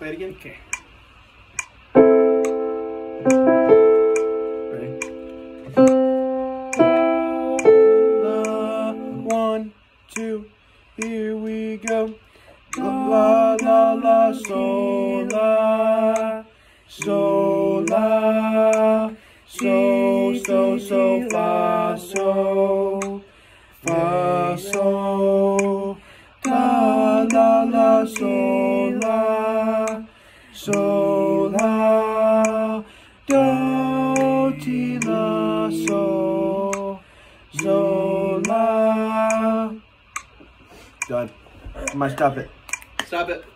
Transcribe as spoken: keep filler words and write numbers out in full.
Play it again. Okay. Ready? La, one, two, here we go. La la la, sol la, sol la, so so so fa so, fa so, la la la, sol la, sol la, do ti la sol, sol la. Done. I might stop it. Stop it.